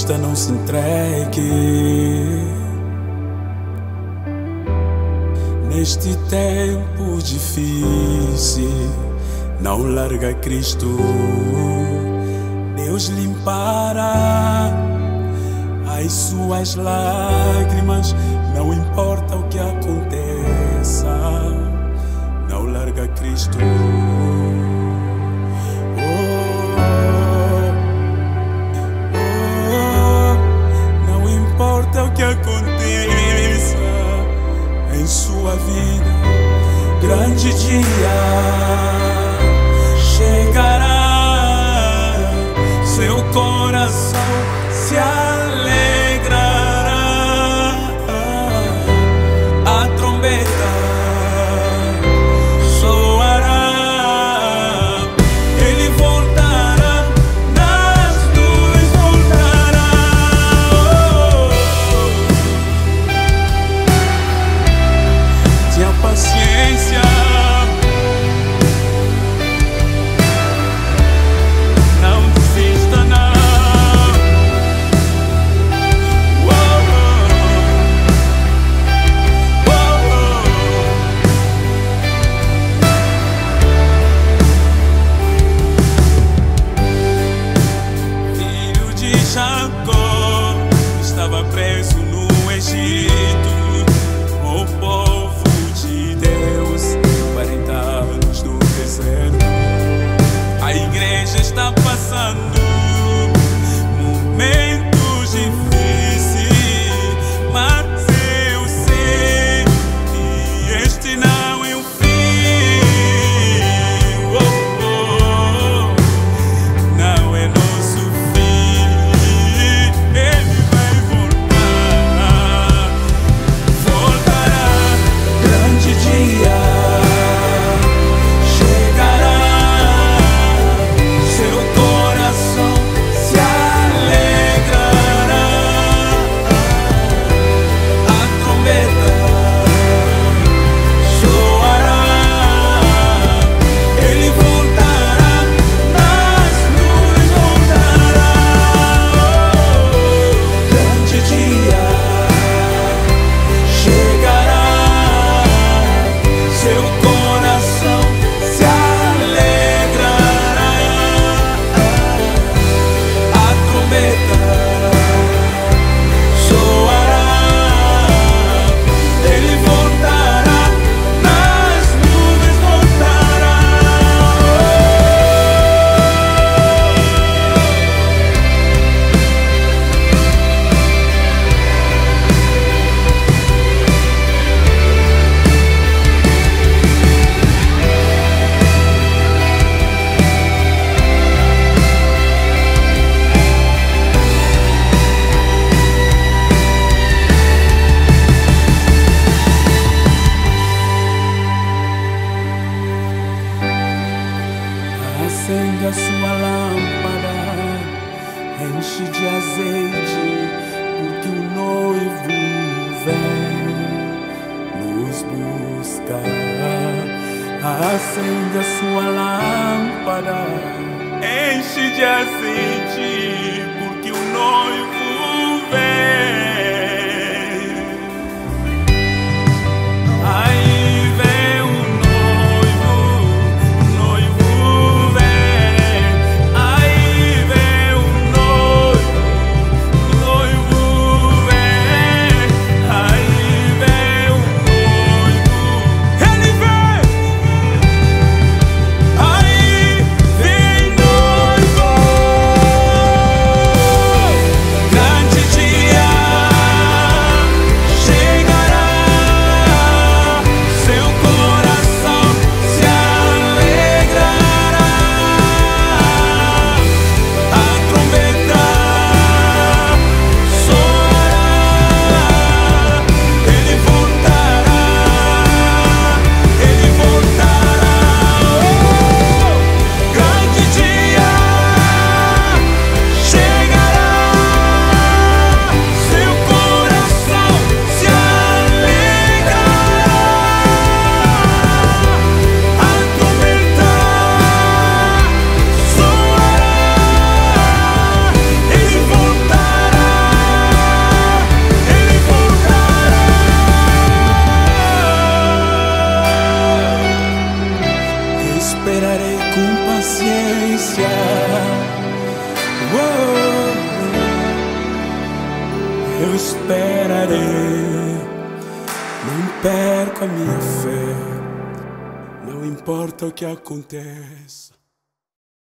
desista, não se entregue. Neste tempo difícil, não larga Cristo. Deus limpará as suas lágrimas, não importa o que aconteça, não larga Cristo. Não importa o que aconteça em sua vida, grande dia chegará, seu coração se alegrará, a trombeta soará, ele voltará, nas nuvens voltará. Tenha paciência, não desista não. Filho de Jacó estava preso no Egito, o povo de Deus, 40 anos no deserto. A igreja está passando momentos difíceis, mas eu sei que este não é o fim. Não é nosso fim. Ele vai voltar, voltará. Grande dia chegará, seu coração se alegrará, a trombeta soará, ele voltará, nas nuvens voltará. Grande dia chegará, seu coração se alegrará, a trombeta soará, ele voltará, nas nuvens voltará. Acende a sua lâmpada, enche de azeite, porque o noivo vem nos buscar. Acende a sua lâmpada, enche de azeite, porque o noivo vem. Aí vem o noivo, o noivo vem. Aí vem o noivo vem. Aí vem o noivo, ele vem. Aí vem noivo. paciência. Eu esperarei, não perco a minha fé, não importa o que aconteça.